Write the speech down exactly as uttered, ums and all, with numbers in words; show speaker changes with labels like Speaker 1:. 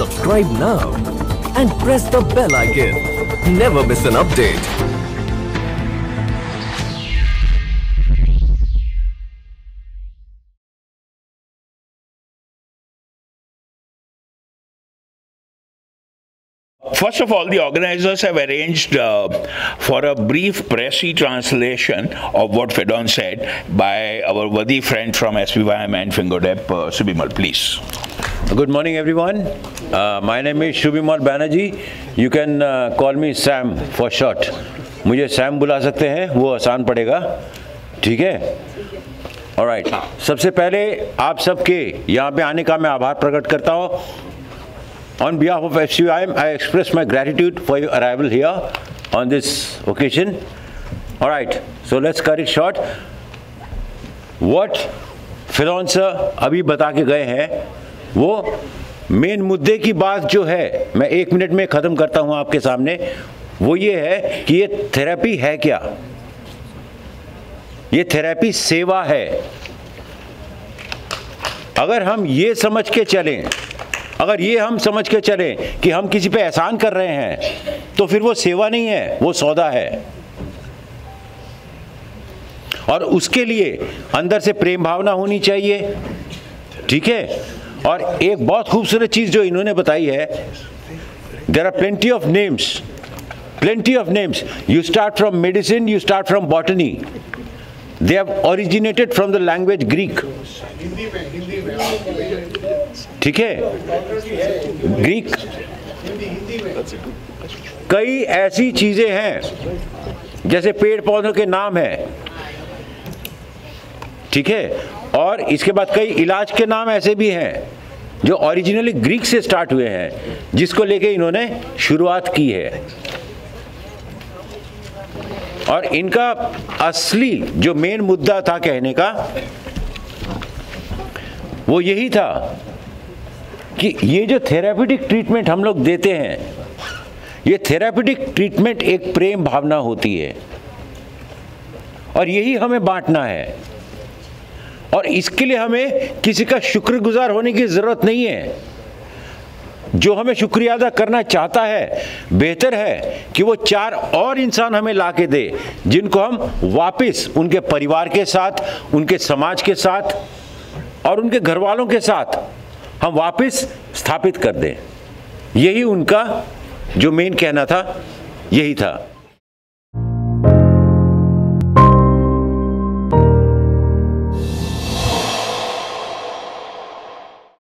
Speaker 1: Subscribe now and press the bell icon. Never miss an update.
Speaker 2: First of all, the organizers have arranged uh, for a brief pressy translation of what Fedon said by our worthy friend from S B Y M and Fingodep, uh, Subimal, please.
Speaker 3: Good morning, everyone. Uh, my name is Subimal Banerjee. You can uh, call me Sam for short. मुझे Sam बुला सकते हैं, वो आसान पड़ेगा, ठीक है? Alright. सबसे पहले आप सबके यहाँ पे आने का मैं आभार प्रकट करता हूँ. On behalf of S B Y M, I express my gratitude for your arrival here on this occasion. All right, so let's cut it short. What Fedon sir अभी बता के गए हैं, वो मेन मुद्दे की बात जो है, मैं एक मिनट में ख़त्म करता हूँ आपके सामने. वो ये है कि ये थेरेपी है क्या? ये थेरेपी सेवा है. अगर हम ये समझ के चलें, अगर ये हम समझ के चलें कि हम किसी पे एहसान कर रहे हैं, तो फिर वो सेवा नहीं है, वो सौदा है. और उसके लिए अंदर से प्रेम भावना होनी चाहिए, ठीक है? और एक बहुत खूबसूरत चीज़ जो इन्होंने बताई है, there are plenty of names, plenty of names. You start from medicine, you start from botany. They have originated from the language Greek. ठीक है? ग्रीक. कई ऐसी चीजें हैं जैसे पेड़ पौधों के नाम हैं, ठीक है? और इसके बाद कई इलाज के नाम ऐसे भी हैं जो ओरिजिनली ग्रीक से स्टार्ट हुए हैं, जिसको लेके इन्होंने शुरुआत की है. और इनका असली जो मेन मुद्दा था कहने का, वो यही था कि ये जो थेरेपेटिक ट्रीटमेंट हम लोग देते हैं, ये थेरेपेटिक ट्रीटमेंट एक प्रेम भावना होती है और यही हमें बांटना है. और इसके लिए हमें किसी का शुक्रगुजार होने की ज़रूरत नहीं है. जो हमें शुक्रिया अदा करना चाहता है, बेहतर है कि वो चार और इंसान हमें ला के दे, जिनको हम वापस उनके परिवार के साथ, उनके समाज के साथ और उनके घर वालों के साथ हम वापस स्थापित कर दें. यही उनका जो मेन कहना था, यही था.